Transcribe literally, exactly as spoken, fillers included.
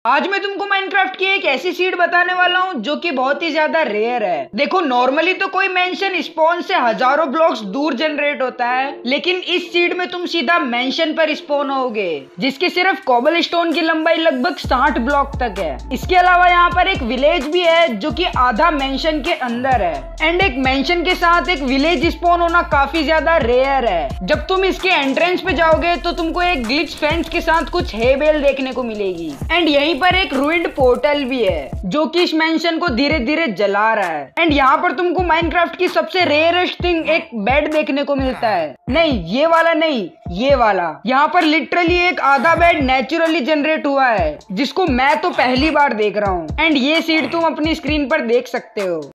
आज मैं तुमको माइनक्राफ्ट की एक ऐसी सीड बताने वाला हूँ जो कि बहुत ही ज्यादा रेयर है। देखो नॉर्मली तो कोई मेंशन स्पॉन से हजारों ब्लॉक्स दूर जनरेट होता है, लेकिन इस सीड में तुम सीधा मेंशन पर स्पॉन होगे जिसकी सिर्फ कॉबल स्टोन की लंबाई लगभग साठ ब्लॉक तक है। इसके अलावा यहाँ पर एक विलेज भी है जो कि आधा मेंशन के अंदर है। एंड एक मेंशन के साथ एक विलेज स्पॉन होना काफी ज्यादा रेयर है। जब तुम इसके एंट्रेंस पे जाओगे तो तुमको एक ग्लिच फेंस के साथ कुछ हे बेल देखने को मिलेगी। एंड यहीं पर एक रूइंड पोर्टल भी है जो कि इस मेंशन को धीरे धीरे जला रहा है। एंड यहाँ पर तुमको माइनक्राफ्ट की सबसे रेयरेस्ट थिंग एक बेड देखने को मिलता है। नहीं ये वाला नहीं, ये वाला। यहाँ पर लिटरली एक आधा बेड नेचुरली जनरेट हुआ है जिसको मैं तो पहली बार देख रहा हूँ। एंड ये सीड तुम अपनी स्क्रीन पर देख सकते हो।